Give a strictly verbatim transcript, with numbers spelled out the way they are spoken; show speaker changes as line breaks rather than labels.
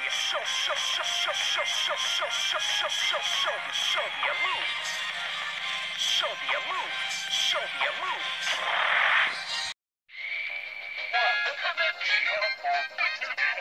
me, show, show, show, show, show, show, show, show, show, show, show me, show me your moves. Show me your moves. Show me your moves.